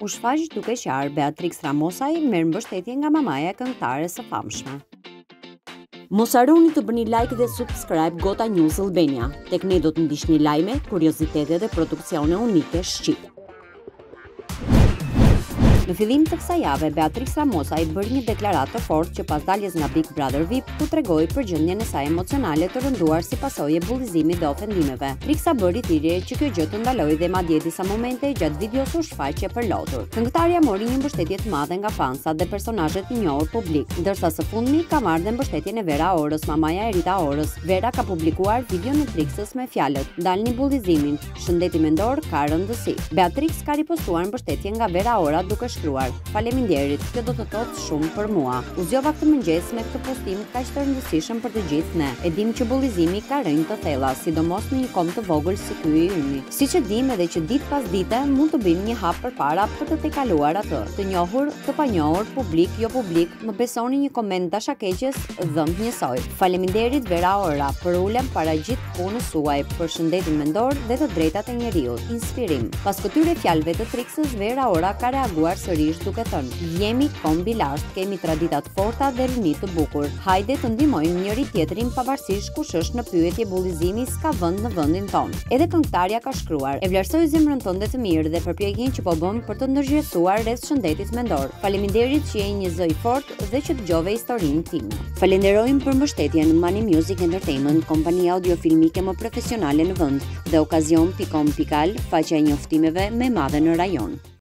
U shfaq duke qarë Beatrix Ramosaj merr mbështetje nga mamaja e këngëtares së famshme. Mos harroni të bëni like dhe subscribe Gota News Albania. Tek ne do të ndiqni lajme, kuriozitete dhe produksione unike shqip. Në fillim të kësaj jave, Beatrix Ramosaj bëri një deklaratë të fortë që pas daljes nga Big Brother VIP, ku tregoi për gjendjen e saj emocionale të rënduar si pasojë e bullizimit dhe ofendimeve. Triksa bëri thirrje që kjo gjë të ndalojë dhe madje disa momente gjatë videos u shfaqe për lotur. Këngëtarja mori një mbështetje të madhe nga fansat dhe personazhet të njohur publik, ndërsa së fundmi ka marrë dhe mbështetjen e Vera Orës, mamaja e Rita Orës. Vera ka publikuar video në Triksës me fjalët: "Ndalni bullizimin, shëndeti mendor ka rëndësi." Beatrix ka ripostuar mbështetje nga Vera Ora duke shkruar: "Faleminderit, kjo do të thotë shumë për mua. U zgjova këtë mëngjes me këtë postim kaq të rëndësishëm për të gjithë ne. E dim që bullizimi ka rënë të thella, sidomos në një kom të vogël si ky i ymi. Siç e dim edhe që ditë pas dite mund të bëjmë një hap përpara për të tejkaluar atë. Të njohur, të panjohur, publik, jo publik, më besoni një koment dashakeqes dhëmt njësoj. Faleminderit Vera Ora për ulem para gjithë punës suaj, për shëndetin mendor dhe të drejtat e njeriut. Inspirim." Pas këtyre fjalëve të Triksës, Vera Ora ka reaguar sërish duke thënë: "Jemi kombi lart, kemi tradita të forta dhe rini të bukur. Hajde të ndihmojmë njëri tjetrin pavarësisht kush është në pyetje, bullizimi s'ka vend në vendin tonë." Edhe këngëtarja ka shkruar: "E vlerësoj zemrën tënde të mirë dhe përpjekjen që po bëm për të ndërgjegjësuar rreth shëndetit mendor. Faleminderit që je një zë i fortë dhe që dëgjove historinë time." Falenderojmë për mbështetjen Money Music Entertainment, kompania audiofilmike më profesionale në vend, dhe Okazion.com.al, faqja e njoftimeve më e madhe në rajon.